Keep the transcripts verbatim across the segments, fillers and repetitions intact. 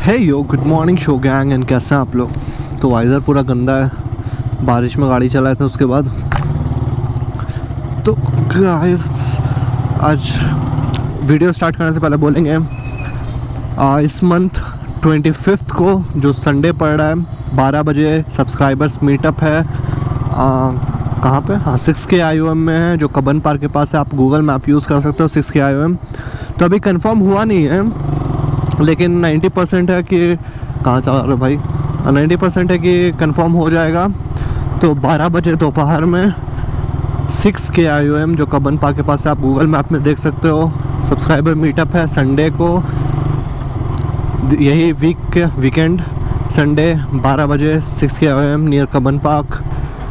Hey yo good morning show gang and कैसे हैं आप लोग। तो वाइज़र पूरा गंदा है, बारिश में गाड़ी चलाए थे उसके बाद। तो गाइस आज वीडियो स्टार्ट करने से पहले बोलेंगे आ, इस मंथ ट्वेंटी फिफ्थ को जो संडे पड़ रहा है बारह बजे सब्सक्राइबर्स मीटअप है। कहाँ पे? हाँ सिक्स के आई ओ एम में है, जो कबन पार्क के पास है। आप गूगल मैप यूज़ कर सकते हो सिक्स के आई ओ एम। तो अभी कंफर्म हुआ नहीं है लेकिन नाइन्टी परसेंट है कि कहाँ चला रहे भाई नाइन्टी परसेंट है कि कंफर्म हो जाएगा। तो बारह बजे दोपहर में सिक्स के आई ओ एम जो कबन पार्क के पास है, आप गूगल मैप में देख सकते हो। सब्सक्राइबर मीटअप है संडे को, यही वीक के वीकेंड संडे बारह बजे सिक्स के I O M near Cubbon park,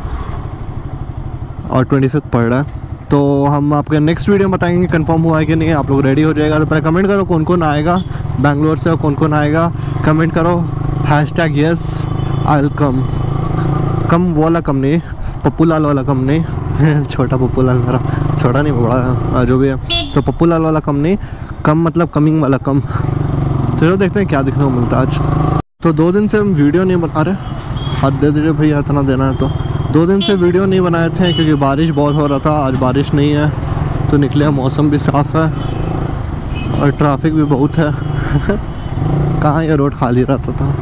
और ट्वेंटी फिफ्थ पड़ रहा है। तो हम आपके नेक्स्ट वीडियो में बताएंगे कंफर्म हुआ है कि नहीं। आप लोग रेडी हो जाएगा तो पहले कमेंट करो कौन कौन आएगा बैंगलोर से और कौन कौन आएगा। कमेंट करो hashtag yes I will come. Come वो वाला कम नहीं, पप्पू लाल वाला कम नहीं छोटा पप्पू लाल मेरा, छोटा नहीं बड़ा जो भी है। तो पप्पू लाल वाला कम नहीं, कम मतलब कमिंग वाला कम। चलो देखते हैं क्या दिखने को मिलता है आज। तो दो दिन से हम वीडियो नहीं बना रहे, हाथ दे दीजिए भैया इतना देना है। तो दो दिन से वीडियो नहीं बनाए थे क्योंकि बारिश बहुत हो रहा था। आज बारिश नहीं है तो निकले, मौसम भी साफ़ है और ट्रैफिक भी बहुत है कहाँ ये रोड खाली रहता था।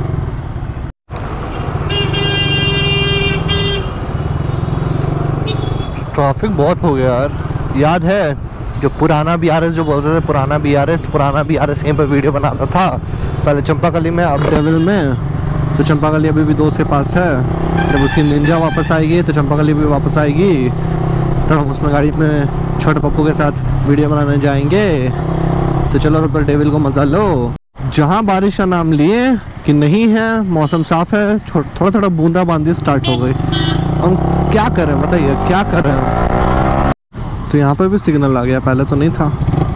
ट्रैफिक बहुत हो गया यार। याद है जो पुराना बी आर एस जो बोलते थे, पुराना बी आर एस पुराना बी आर एस यहीं पर वीडियो बनाता था पहले चंपाकली में, अब डेविल में। तो चंपाकली अभी भी दोस्त के पास है। जब उसकी निंजा वापस आएगी तो चंपाकली भी वापस आएगी, तो हम उसमें गाड़ी में छोटे पप्पू के साथ वीडियो बनाने जाएंगे। तो चलो तो पर डेविल को मज़ा लो। जहाँ बारिश का नाम लिए कि नहीं है, मौसम साफ़ है, थोड़ा थोड़ा बूंदाबांदी स्टार्ट हो गई। हम क्या करें बताइए, क्या कर रहे हैं। तो यहाँ पर भी सिग्नल आ गया, पहले तो नहीं था।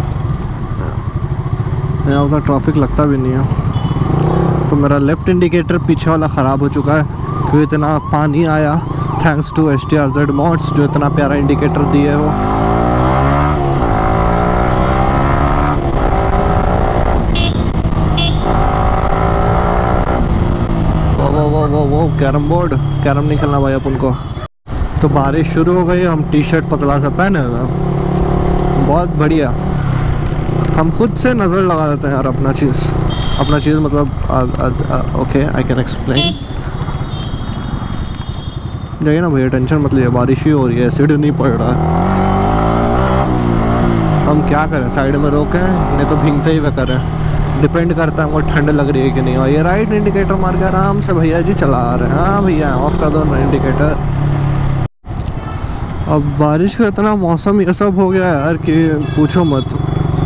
यहाँ उतना ट्रैफिक लगता भी नहीं है। तो मेरा लेफ़्ट इंडिकेटर पीछे वाला ख़राब हो चुका है क्योंकि इतना पानी आया, thanks to H T R Z mods जो इतना प्यारा इंडिकेटर दिए वो। वो वो वो वो वो कैरम बोर्ड, कैरम नहीं खेलना भाई अपन को। तो बारिश शुरू हो गई, हम टी शर्ट पतला सा पहने हुए, बहुत बढ़िया। हम खुद से नज़र लगा देते हैं यार अपना चीज़ अपना चीज़ मतलब ओके आई कैन एक्सप्लेन। जाइए ना भैया, टेंशन मत लीजिए, बारिश ही हो रही है, एसिड नहीं पड़ रहा है। हम क्या करें, साइड में रोकें नहीं तो भीगते ही वे करें, डिपेंड करता है हमको ठंड लग रही है कि नहीं। और ये राइट इंडिकेटर मार के आराम से भैया जी चला रहे हैं। हाँ भैया ऑफ कर दो ना इंडिकेटर। अब बारिश का इतना मौसम ये सब हो गया यार कि पूछो मत।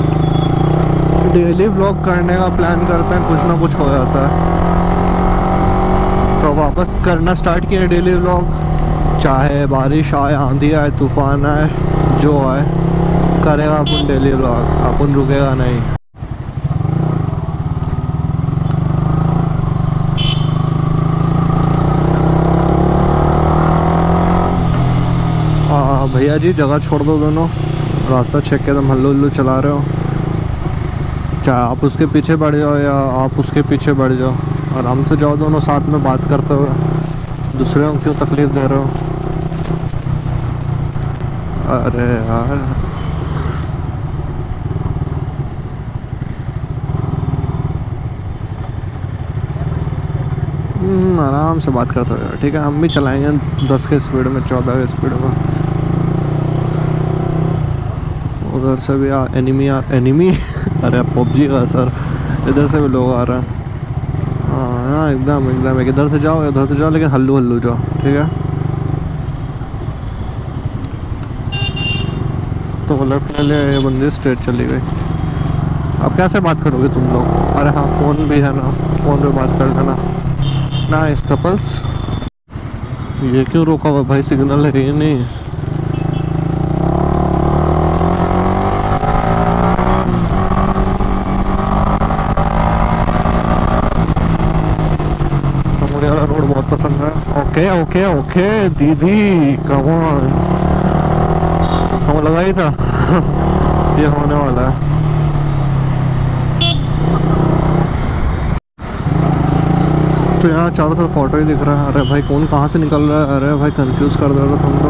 डेली व्लॉग करने का प्लान करते हैं, कुछ ना कुछ हो जाता है। तो वापस करना स्टार्ट किया डेली व्लॉग, चाहे बारिश आए, आंधी आए, तूफान आए, जो आए करेगा अपन डेली व्लॉग, अपन रुकेगा नहीं। भैया जी जगह छोड़ दो, दोनों रास्ता चेक के तुम हल्लू हल्लू चला रहे हो। चाहे आप उसके पीछे बढ़ जाओ या आप उसके पीछे बढ़ जाओ, आराम से जाओ, दोनों साथ में बात करते हुए। दूसरे को क्यों तकलीफ़ दे रहे हो? अरे यार आराम से बात करते हुए, ठीक है। हम भी चलाएंगे दस के स्पीड में, चौदह के स्पीड में। उधर से भी आ, एनिमी आ, एनिमी अरे पबजी का सर, इधर से भी लोग आ रहे हैं। हाँ एकदम एकदम एक इधर से जाओ इधर से जाओ, लेकिन हल्लू हल्लू जाओ, ठीक है। तो वो लेफ्ट ले ये बंदी स्ट्रेट चली गई। अब कैसे बात करोगे तुम लोग? अरे हाँ फ़ोन भी है ना, फ़ोन पे बात कर लेना ना। इस कपल्स ये क्यों रोका हुआ भाई, सिग्नल है ही नहीं। रोड बहुत पसंद है। ओके ओके ओके दीदी कम ऑन, हमें लगा ही था ये होने वाला है। तो यहाँ चारों तरफ फोटो ही दिख रहा है। अरे भाई कौन कहाँ से निकल रहा है? अरे भाई कंफ्यूज कर दे रहा तुम तो।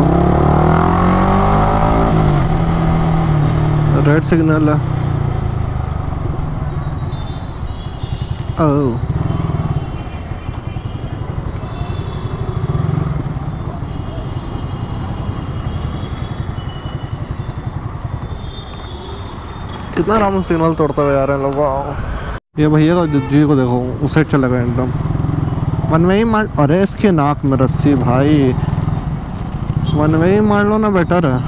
रेड सिग्नल है। ओह कितना आराम से सिग्नल तोड़ते हुए आ रहे हैं लोग। ये भैया जी को देखो, उस साइड चला गया एकदम वन वे ही मार। अरे इसके नाक में रस्सी भाई, वन वे ही मार लो ना, बेटर है।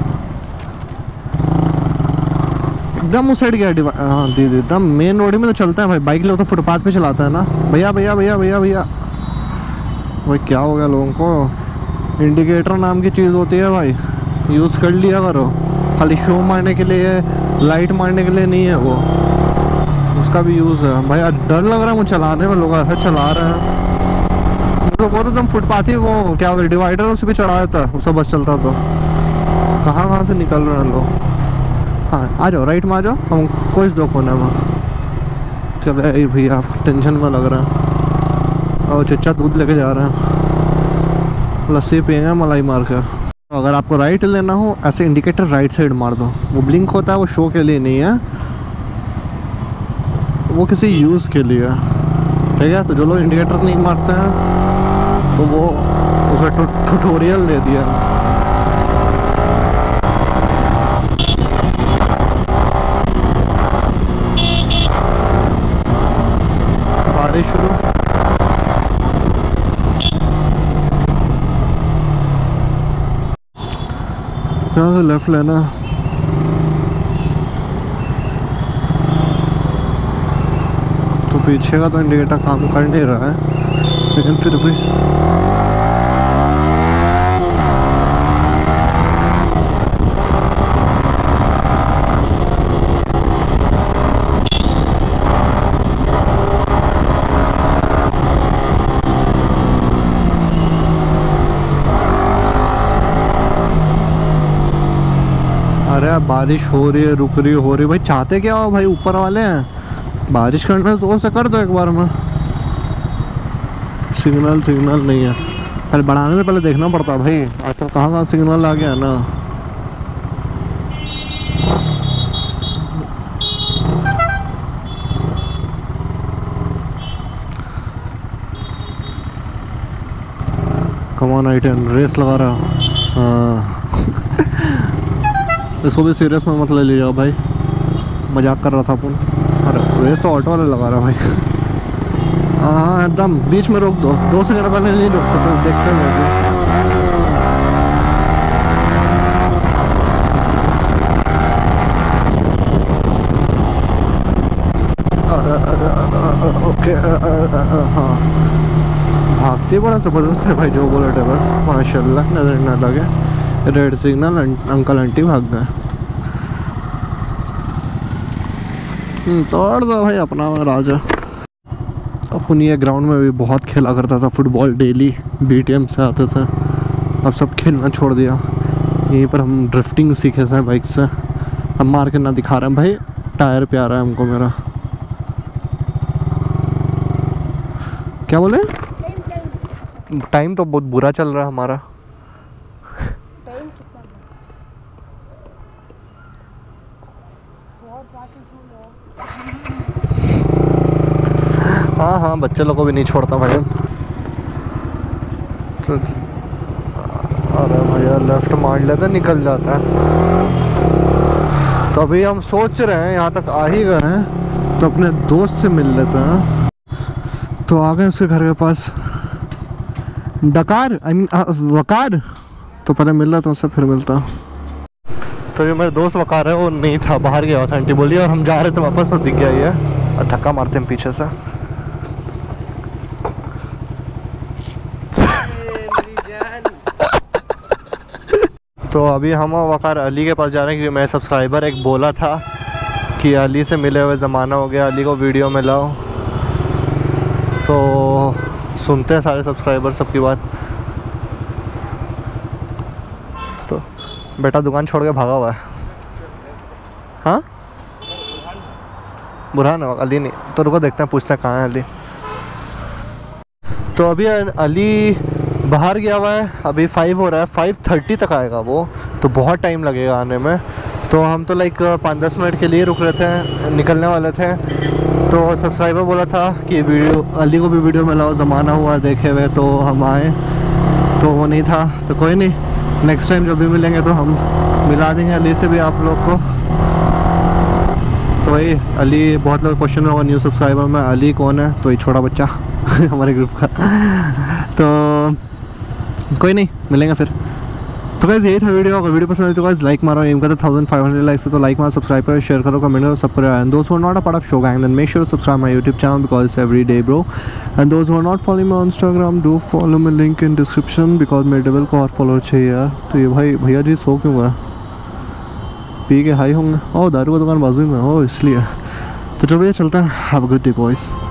एकदम उस साइड गया डिवा हाँ दीदी, एकदम मेन रोड में तो चलता है भाई। बाइक लोग तो फुटपाथ पे चलाता है ना। भैया भैया भैया भैया भैया भाई क्या हो गया लोगों को? इंडिकेटर नाम की चीज़ होती है भाई, यूज़ कर लिया करो। खाली शो मारने के लिए, लाइट मारने के लिए नहीं है वो, उसका भी यूज़ है भाई। डर लग रहा है मुझे चलाने में, लोग ऐसा चला रहे हैं। तो वो तो एकदम फुटपाथ ही, वो क्या होता है डिवाइडर, उस पर चढ़ा देता है, उसका बस चलता। तो कहाँ कहाँ से निकल रहे हैं लोग। हाँ आ जाओ, राइट में आ जाओ, हम कुछ दो कोने में। चले भैया टेंशन में लग रहा है। और चचा दूध लेके जा रहे हैं, लस्सी पियेंगे मलाई मार कर। अगर आपको राइट लेना हो, ऐसे इंडिकेटर राइट साइड मार दो। वो ब्लिंक होता है, वो शो के लिए नहीं है, वो किसी यूज़ के लिए है, ठीक है। तो जो लोग इंडिकेटर नहीं मारते हैं तो वो उसका ट्यूटोरियल दे दिया। बारिश शुरू, यहाँ से लेफ्ट लेना। तो पीछे का तो इंडिकेटर काम कर नहीं रहा है, लेकिन फिर भी अरे बारिश हो रही है, रुक रही हो रही। भाई चाहते क्या हो भाई, ऊपर वाले हैं, बारिश करना जोर से कर दो एक बार में। सिग्नल सिग्नल नहीं है, पहले बढ़ाने से पहले देखना पड़ता भाई। आजकल कहाँ कहाँ सिग्नल आ गया ना। Come on I ten, race लगा रहा। हाँ इसको भी सीरियस में मत ले लीजिएगा भाई, मजाक कर रहा था अपन। अरे रेस तो ऑटो वाले लगा रहा भाई। हाँ एकदम बीच में रोक दो, दो सेकंड पहले नहीं रोक सकते, देखते हुए। ओके हाँ भागती बड़ा ज़बरदस्त है भाई जो बोले ड्राइवर, माशाल्लाह नजर ना लगे। रेड सिग्नल, अंकल आंटी भाग गए। तोड़ दो भाई अपना राजा। अपन ये ग्राउंड में भी बहुत खेला करता था फुटबॉल, डेली बीटीएम से आते थे। अब सब खेलना छोड़ दिया। यहीं पर हम ड्रिफ्टिंग सीखे थे बाइक से। हम मार के ना दिखा रहे हैं भाई, टायर पे आ रहा है हमको मेरा। क्या बोले? टाइम तो बहुत बुरा चल रहा है हमारा। हाँ हाँ बच्चे लोग को भी नहीं छोड़ता भाई। तो अरे भैया लेफ्ट मार लेते निकल जाता है। तो अभी हम सोच रहे हैं, यहाँ तक आ ही गए हैं तो अपने दोस्त से मिल लेते हैं। तो आ गए उसके घर के पास। डकार आई मीन वकार। तो पहले मिल रहा था उससे, फिर मिलता। तो ये मेरे दोस्त वकार है, वो नहीं था, बाहर गया हुआ था आंटी बोली। और हम जा रहे थे वापस, तो दिख गया ये और धक्का मारते हैं पीछे से। तो अभी हम वकार अली के पास जा रहे हैं, क्योंकि मेरे सब्सक्राइबर एक बोला था कि अली से मिले हुए ज़माना हो गया, अली को वीडियो में लाओ। तो सुनते हैं सारे सब्सक्राइबर सबकी बात। तो बेटा दुकान छोड़ के भागा हुआ है। हाँ बुरहान है, अली नहीं। तो रुको देखते हैं, पूछते हैं कहाँ है अली। तो अभी अली बाहर गया हुआ है, अभी फाइव हो रहा है, फाइव थर्टी तक आएगा वो, तो बहुत टाइम लगेगा आने में। तो हम तो लाइक पाँच दस मिनट के लिए रुक रहे थे, निकलने वाले थे। तो सब्सक्राइबर बोला था कि वीडियो अली को भी वीडियो में लाओ, ज़माना हुआ देखे हुए, तो हम आए, तो वो नहीं था। तो कोई नहीं, नेक्स्ट टाइम जब भी मिलेंगे तो हम मिला देंगे अली से भी आप लोग को। तो ये अली, बहुत लोग क्वेश्चन होगा न्यू सब्सक्राइबर में, अली कौन है? तो ये छोटा बच्चा हमारे ग्रुप का। तो कोई नहीं, मिलेंगे फिर। तो गाइस यही था वीडियो। अगर वीडियो पसंद है तो गाइस लाइक मारो, एम करते थाउजेंड फाइव हंड्रेड लाइक्स, तो लाइक मारो, सब्सक्राइब करो, शेयर करो, कमेंट करो, सब करो। एंड दोस्त who are not a part of show gang then make sure to subscribe my YouTube channel because it's every day bro. And दोस्त who are not following my Instagram do follow my link in description because मेरे double को और follower चाहिए यार। तो ये भाई भैया जी सो क्यों गए? पी के हाई होंगे। ओह दारू का दुकान बाजू में हो इसलिए। तो चलो भैया चलते हैं। Have a good day boys.